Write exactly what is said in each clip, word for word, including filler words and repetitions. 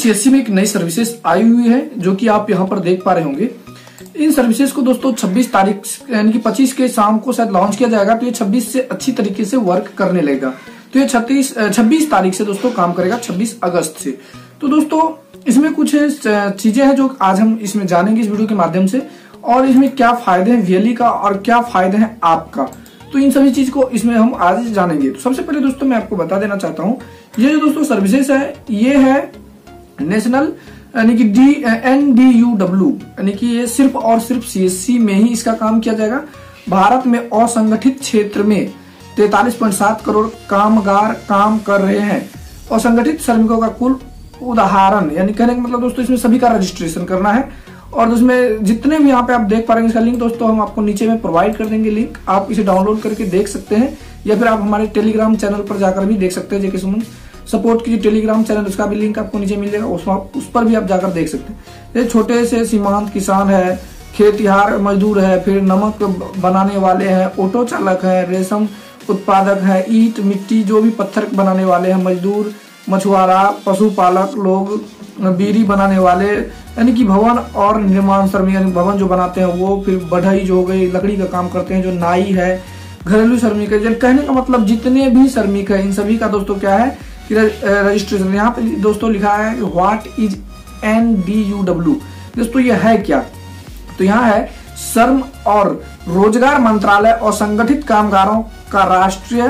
CSC में एक नई सर्विसेज आई हुई है जो कि आप यहाँ पर देख पा रहे होंगे। इन सर्विसेज को दोस्तों छब्बीस तारीख यानी कि पच्चीस के शाम को शायद लॉन्च किया जाएगा। तो ये छब्बीस से अच्छी तरीके से वर्क करने लगेगा। तो ये छत्तीस छब्बीस तारीख से दोस्तों काम करेगा, छब्बीस अगस्त से। तो दोस्तों इसमें कुछ चीजें हैं जो आज हम इसमें जानेंगे इस वीडियो के माध्यम से, और इसमें क्या फायदे हैं वीएलई का और क्या फायदे हैं आपका, तो इन सभी चीज को इसमें हम आज जानेंगे। तो सबसे पहले दोस्तों मैं आपको बता देना चाहता हूँ, ये जो दोस्तों सर्विसेज है ये है नेशनल यानी कि D N D U W यानी कि ये सिर्फ और सिर्फ सीएससी में ही इसका काम किया जाएगा। भारत में असंगठित क्षेत्र में तैतालीस पॉइंट सात करोड़ कामगार काम कर रहे हैं। असंगठित श्रमिकों का कुल उदाहरण यानी कहने का मतलब दोस्तों इसमें सभी का रजिस्ट्रेशन करना है। और उसमें जितने भी यहाँ पे आप देख पा रहे हैं इसका लिंक दोस्तों हम आपको नीचे में प्रोवाइड कर देंगे लिंक, आप इसे डाउनलोड करके देख सकते हैं, या फिर आप हमारे टेलीग्राम चैनल पर जाकर भी देख सकते हैं। जेके सुमन सपोर्ट की टेलीग्राम चैनल उसका भी लिंक आपको नीचे मिल जाएगा, उस पर भी आप जाकर देख सकते हैं। ये छोटे से सीमांत किसान है, खेतिहार मजदूर है, फिर नमक बनाने वाले हैं, ऑटो चालक है, रेशम उत्पादक है, ईंट मिट्टी जो भी पत्थर बनाने वाले हैं मजदूर, मछुआरा, पशुपालक लोग, बीड़ी बनाने वाले यानी कि भवन और निर्माण श्रमिक यानी भवन जो बनाते हैं वो, फिर बढ़ई जो हो गई लकड़ी का काम करते हैं, जो नाई है, घरेलू श्रमिक है। कहने का मतलब जितने भी श्रमिक है इन सभी का दोस्तों क्या है कि रजिस्ट्रेशन। यहाँ पे दोस्तों लिखा है what is N D U W, दोस्तों ये है क्या, तो यहाँ है श्रम और रोजगार मंत्रालय और संगठित कामगारों का राष्ट्रीय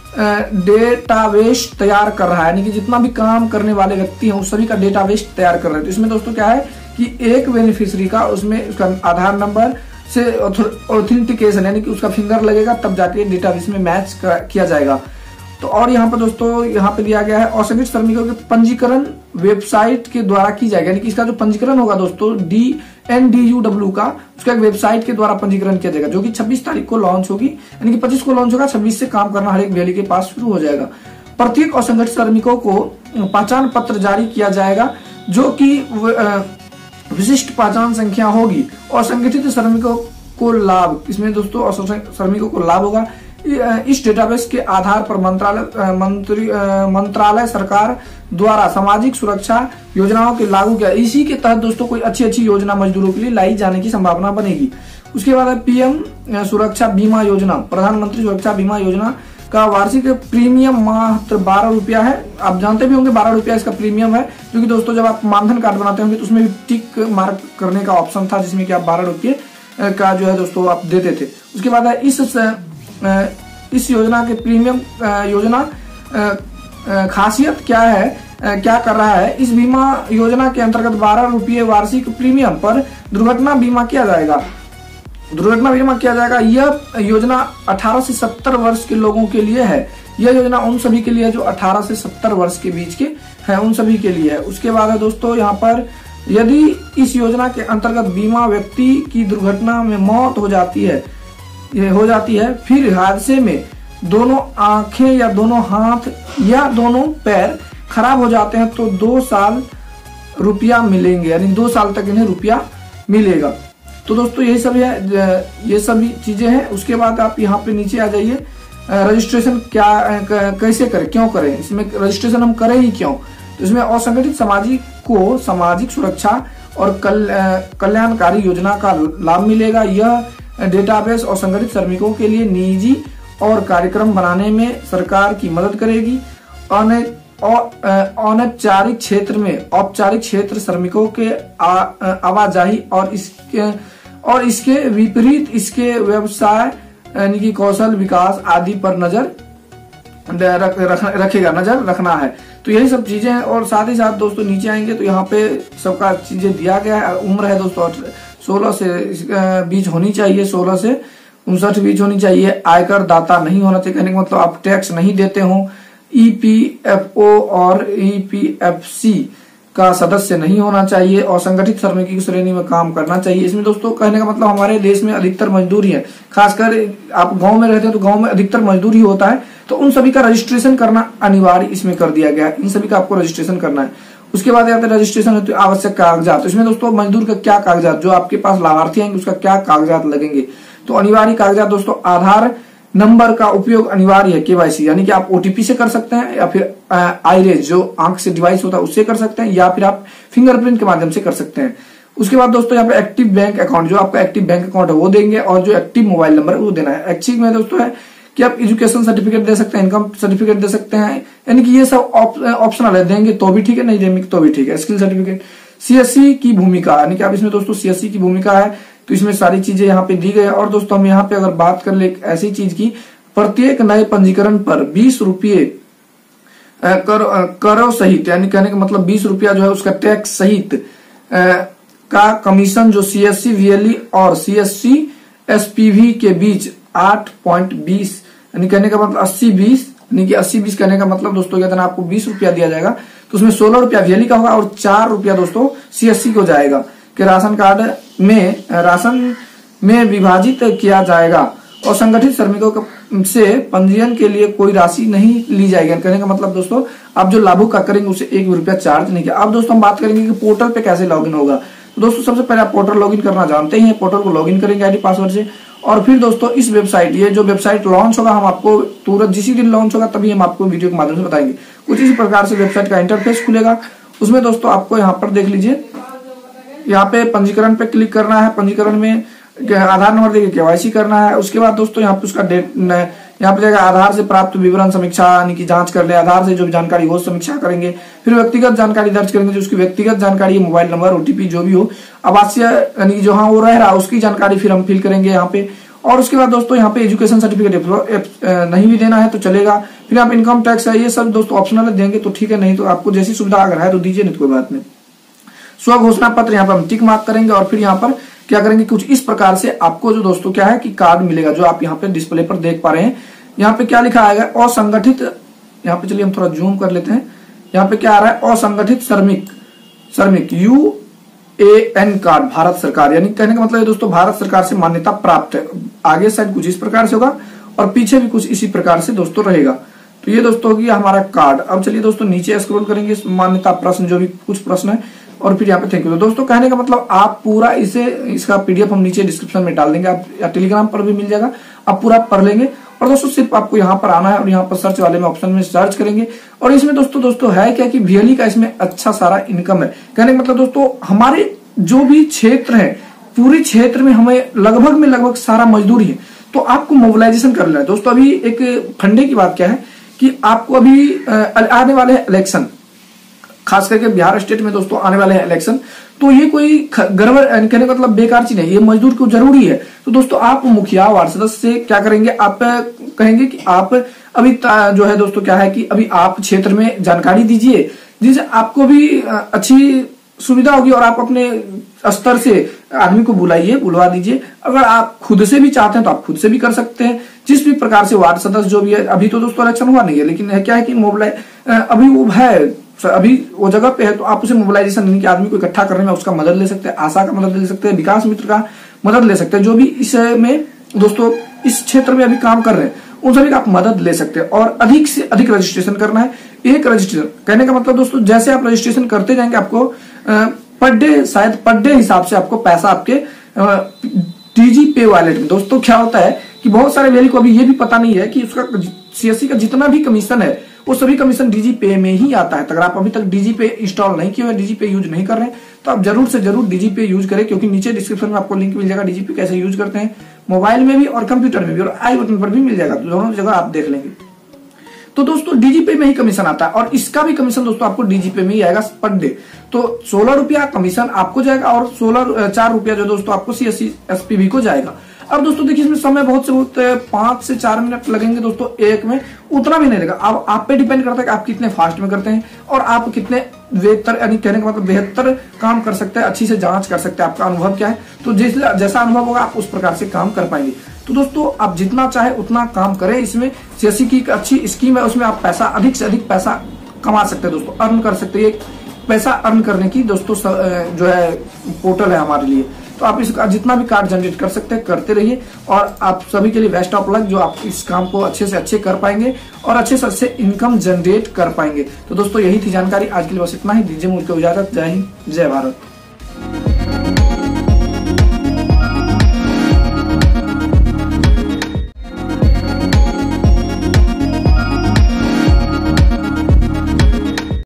डेटाबेस तैयार कर रहा है, यानी कि जितना भी काम करने वाले व्यक्ति हैं उस सभी का डेटाबेस तैयार कर रहे हैं। तो इसमें दोस्तों क्या है कि एक बेनिफिशियरी का उसमें उसका आधार नंबर से ऑथेंटिकेशन यानी कि उसका फिंगर लगेगा, तब जाके डेटाबेस में मैच किया जाएगा। तो और यहाँ पर दोस्तों यहाँ पे दिया गया है असंगठित श्रमिकों के पंजीकरण वेबसाइट के द्वारा की जाएगा, यानी कि इसका जो पंजीकरण होगा दोस्तों D N D U W का, उसका एक वेबसाइट के द्वारा पंजीकरण किया जाएगा जो कि छब्बीस तारीख को लॉन्च होगी, यानी कि पच्चीस को लॉन्च होगा, छब्बीस से काम करना हर एक वीएलई के पास शुरू हो जाएगा। प्रत्येक असंगठित श्रमिकों को पहचान पत्र जारी किया जाएगा जो कि विशिष्ट पहचान संख्या होगी। असंगठित श्रमिकों को लाभ, इसमें दोस्तों असंगठित श्रमिकों को लाभ होगा। इस डेटाबेस के आधार पर मंत्रालय मंत्री मंत्रालय सरकार द्वारा सामाजिक सुरक्षा योजनाओं के लागू किया, इसी के तहत दोस्तों कोई अच्छी अच्छी योजना मजदूरों के लिए लाई जाने की संभावना बनेगी। उसके बाद है पीएम सुरक्षा बीमा योजना, प्रधानमंत्री सुरक्षा बीमा योजना का वार्षिक प्रीमियम मात्र बारह रुपया है। आप जानते भी होंगे बारह रुपया इसका प्रीमियम है, क्योंकि दोस्तों जब आप मानधन कार्ड बनाते होंगे तो उसमें भी टिक मार्क करने का ऑप्शन था जिसमें कि आप बारह रुपये का जो है दोस्तों आप देते थे। उसके बाद है इस इस योजना के प्रीमियम योजना खासियत क्या है, क्या कर रहा है, इस बीमा योजना के अंतर्गत बारह रुपये वार्षिक प्रीमियम पर दुर्घटना बीमा किया जाएगा दुर्घटना बीमा किया जाएगा। यह योजना अठारह से सत्तर वर्ष के लोगों के लिए है। यह योजना उन सभी के लिए है जो अठारह से सत्तर वर्ष के बीच के हैं, उन सभी के लिए है। उसके बाद है दोस्तों यहाँ पर यदि इस योजना के अंतर्गत बीमा व्यक्ति की दुर्घटना में मौत हो जाती है हो जाती है फिर हादसे में दोनों आंखें या दोनों हाथ या दोनों पैर खराब हो जाते हैं तो दो साल रुपया मिलेंगे, यानी दो साल तक इन्हें रुपया मिलेगा। तो दोस्तों यही सब है, ये सभी चीजें हैं। उसके बाद आप यहाँ पे नीचे आ जाइए, रजिस्ट्रेशन क्या कैसे करें, क्यों करें, इसमें रजिस्ट्रेशन हम करें ही क्यों। तो इसमें असंगठित सामाजिक को सामाजिक सुरक्षा और कल्याणकारी योजना का लाभ मिलेगा। यह डेटाबेस और संगठित श्रमिकों के लिए निजी और कार्यक्रम बनाने में सरकार की मदद करेगी। अनौपचारिक क्षेत्र में औपचारिक क्षेत्र श्रमिकों के आवाजाही और इसके और इसके विपरीत इसके व्यवसाय यानी कि कौशल विकास आदि पर नजर रख, रख, रखेगा नजर रखना है। तो यही सब चीजें हैं। और साथ ही साथ दोस्तों नीचे आएंगे तो यहाँ पे सबका चीजें दिया गया है। उम्र है दोस्तों सोलह से बीच होनी चाहिए, सोलह से उनसठ बीच होनी चाहिए। आयकर दाता नहीं होना चाहिए, कहने का मतलब आप टैक्स नहीं देते हो। ईपीएफओ और ईपीएफसी का सदस्य नहीं होना चाहिए और संगठित श्रमिक की श्रेणी में काम करना चाहिए। इसमें दोस्तों कहने का मतलब हमारे देश में अधिकतर मजदूर ही है, खासकर आप गांव में रहते हैं तो गांव में अधिकतर मजदूर ही होता है, तो उन सभी का रजिस्ट्रेशन करना अनिवार्य इसमें कर दिया गया है। इन सभी का आपको रजिस्ट्रेशन करना है। उसके बाद यहाँ पे रजिस्ट्रेशन है तो आवश्यक कागजात, तो इसमें दोस्तों मजदूर का क्या कागजात, जो आपके पास लाभार्थी आएंगे उसका क्या कागजात लगेंगे। तो अनिवार्य कागजात दोस्तों आधार नंबर का उपयोग अनिवार्य है केवाईसी, यानी कि आप ओटीपी से कर सकते हैं या फिर आईरेज जो आंख से डिवाइस होता है उससे कर सकते हैं, या फिर आप फिंगरप्रिंट के माध्यम से कर सकते हैं। उसके बाद दोस्तों यहाँ पे एक्टिव बैंक अकाउंट, जो आपका एक्टिव बैंक अकाउंट है वो देंगे, और जो एक्टिव मोबाइल नंबर है वो देना है। एक्टिव में दोस्तों है कि आप एजुकेशन सर्टिफिकेट दे सकते हैं, इनकम सर्टिफिकेट दे सकते हैं, यानी कि ये सब ऑप्शनल है, देंगे तो भी ठीक है, नहीं देंगे तो भी ठीक है। स्किल सर्टिफिकेट, सीएससी की भूमिका, यानी कि आप इसमें दोस्तों सीएससी की भूमिका है तो इसमें सारी चीजें यहाँ पे दी गई है। और दोस्तों हम यहाँ पे अगर बात कर ले एक ऐसी चीज की, प्रत्येक नए पंजीकरण पर बीस रुपये कर, करो सहित, यानी कहने का मतलब बीस रुपया जो है उसका टैक्स सहित का कमीशन जो सीएससी वीएलई और सीएससी एसपीवी के बीच आठ पॉइंट बीस, यानी कहने का मतलब अस्सी बीस, यानी कि अस्सी बीस कहने का मतलब दोस्तों कहते हैं आपको बीस रुपया दिया जाएगा तो उसमें सोलह रुपया वीएलई का होगा और चार रुपया दोस्तों सीएससी को जाएगा कि राशन कार्ड में राशन में विभाजित किया जाएगा। और संगठित श्रमिकों से पंजीयन के लिए कोई राशि नहीं ली जाएगी। कहने का मतलब दोस्तों आप जो लाभुक का करेंगे उसे एक भी रुपया चार्ज नहीं किया। अब दोस्तों हम बात करेंगे कि पोर्टल पे कैसे लॉगिन होगा। तो दोस्तों सबसे पहले आप पोर्टल लॉगिन करना जानते ही हैं, पोर्टल को लॉगिन करेंगे आईडी पासवर्ड से, और फिर दोस्तों इस वेबसाइट, ये जो वेबसाइट लॉन्च होगा हम आपको तुरंत जिसी दिन लॉन्च होगा तभी हम आपको वीडियो के माध्यम से बताएंगे। कुछ इसी प्रकार से वेबसाइट का इंटरफेस खुलेगा। उसमें दोस्तों आपको यहाँ पर देख लीजिए, यहाँ पे पंजीकरण पे क्लिक करना है। पंजीकरण में आधार नंबर देके केवाईसी करना है। उसके बाद दोस्तों यहाँ पे उसका डेट, यहाँ पे जाएगा आधार से प्राप्त विवरण समीक्षा, यानी कि जांच कर ले, आधार से जो भी जानकारी हो समीक्षा करेंगे। फिर व्यक्तिगत जानकारी दर्ज करेंगे, जो उसकी व्यक्तिगत जानकारी है, मोबाइल नंबर, ओटीपी जो भी हो, आवासीय यानी कि जो हाँ वो रह रहा उसकी जानकारी फिर हम फिल करेंगे यहाँ पे। और उसके बाद दोस्तों यहाँ पे एजुकेशन सर्टिफिकेट नहीं भी देना है तो चलेगा। फिर आप इनकम टैक्स है, ये सब दोस्तों ऑप्शनल देंगे तो ठीक है, नहीं तो आपको जैसी सुविधा अगर है तो दीजिए, नहीं तो कोई बात नहीं। स्व घोषणा पत्र यहाँ पर हम टिक मार्क करेंगे और फिर यहाँ पर क्या करेंगे, कुछ इस प्रकार से आपको जो दोस्तों क्या है कि कार्ड मिलेगा, जो आप यहाँ पे डिस्प्ले पर देख पा रहे हैं। यहाँ पे क्या लिखा आएगा, असंगठित, यहाँ पे चलिए हम थोड़ा जूम कर लेते हैं। यहाँ पे क्या आ रहा है, असंगठित श्रमिक श्रमिक U A N card, Bharat सरकार, यानी कहने का मतलब है दोस्तों भारत सरकार से मान्यता प्राप्त है। आगे साइड कुछ इस प्रकार से होगा और पीछे भी कुछ इसी प्रकार से दोस्तों रहेगा। तो ये दोस्तों होगी हमारा कार्ड। अब चलिए दोस्तों नीचे स्क्रॉल करेंगे, मान्यता प्रश्न जो भी कुछ प्रश्न है, और फिर यहाँ पे थैंक यू। तो दोस्तों कहने का मतलब आप पूरा इसे, इसका पीडीएफ हम नीचे डिस्क्रिप्शन में डाल देंगे, आप या टेलीग्राम पर भी मिल जाएगा, आप पूरा पढ़ लेंगे। और दोस्तों सिर्फ आपको यहाँ पर आना है और यहाँ पर सर्च वाले में ऑप्शन में सर्च करेंगे। और इसमें दोस्तों दोस्तों है क्या कि वीएलई का इसमें अच्छा सारा इनकम है। कहने का मतलब दोस्तों हमारे जो भी क्षेत्र है, पूरे क्षेत्र में हमें लगभग में लगभग सारा मजदूरी है, तो आपको मोबिलाइजेशन कर लेना है। दोस्तों अभी एक फंडे की बात क्या है कि आपको अभी आने वाले इलेक्शन, खास करके बिहार स्टेट में दोस्तों आने वाले हैं इलेक्शन, तो ये कोई गड़बड़ कहने का मतलब बेकार चीज नहीं, ये मजदूर को जरूरी है। तो दोस्तों आप मुखिया वार्ड सदस्य से क्या करेंगे, आप कहेंगे कि आप अभी जो है दोस्तों क्या है कि अभी आप क्षेत्र में जानकारी दीजिए, जिससे आपको भी अच्छी सुविधा होगी और आप अपने स्तर से आदमी को बुलाइए, बुलवा दीजिए। अगर आप खुद से भी चाहते हैं तो आप खुद से भी कर सकते हैं, जिस भी प्रकार से वार्ड सदस्य जो भी है। अभी तो दोस्तों इलेक्शन हुआ नहीं है, लेकिन है क्या है कि मोबाइल अभी वो है, अभी वो जगह पे है, तो आप उसे मोबिलाइजेशन यानी कि आदमी को इकट्ठा करने में उसका मदद ले सकते हैं, आशा का मदद ले सकते हैं, विकास मित्र का मदद ले सकते हैं, जो भी इसमें दोस्तों इस क्षेत्र में अभी काम कर रहे हैं उन सभी का आप मदद ले सकते हैं। और अधिक से अधिक रजिस्ट्रेशन करना है। एक रजिस्ट्रेशन कहने का मतलब दोस्तों जैसे आप रजिस्ट्रेशन करते जाएंगे आपको पर डे, शायद पर डे हिसाब से आपको पैसा आपके डीजी पे वॉलेट में। दोस्तों क्या होता है कि बहुत सारे वेली को अभी ये भी पता नहीं है कि उसका सीएससी का जितना भी कमीशन है वो सभी कमीशन डीजी पे में ही आता है। तो अगर आप अभी तक डीजी पे इंस्टॉल नहीं किए हुए, डीजी पे यूज नहीं कर रहे हैं, तो आप जरूर से जरूर डीजी पे यूज करें, क्योंकि नीचे डिस्क्रिप्शन में आपको लिंक मिल जाएगा डीजी पे कैसे यूज करते हैं, मोबाइल में भी और कंप्यूटर में भी, और आई बटन पर भी मिल जाएगा, दोनों जगह आप देख लेंगे। तो दोस्तों डीजी पे में ही कमीशन आता है और इसका भी कमीशन दोस्तों आपको डीजी पे में ही आएगा पर डे। तो सोलह रुपया कमीशन आपको जाएगा और सोलह चार रुपया जो दोस्तों आपको सीएससी एसपीबी को जाएगा। अब दोस्तों देखिए इसमें समय बहुत से बहुत पांच से चार मिनट लगेंगे दोस्तों एक में, उतना भी नहीं लगेगा। अब आप पे डिपेंड करता है कि आप कितने फास्ट में करते हैं और आप कितने बेहतर, यानी कहने का मतलब बेहतर काम कर सकते हैं, अच्छी से जांच कर सकते हैं, आपका अनुभव क्या है। तो जैसा जैसा अनुभव होगा आप उस प्रकार से काम कर पाएंगे। तो दोस्तों आप जितना चाहे उतना काम करें। इसमें सीएससी की एक अच्छी स्कीम है, उसमें आप पैसा अधिक से अधिक पैसा कमा सकते हैं दोस्तों, अर्न कर सकते हैं। पैसा अर्न करने की दोस्तों जो है पोर्टल है हमारे लिए। तो आप इसका जितना भी कार्ड जनरेट कर सकते हैं करते रहिए और आप सभी के लिए बेस्ट ऑफ लक, जो आप इस काम को अच्छे से अच्छे कर पाएंगे और अच्छे से अच्छे इनकम जनरेट कर पाएंगे। तो दोस्तों यही थी जानकारी आज के लिए, बस इतना ही। दीजिए मुझको इजाजत। जय हिंद, जय भारत।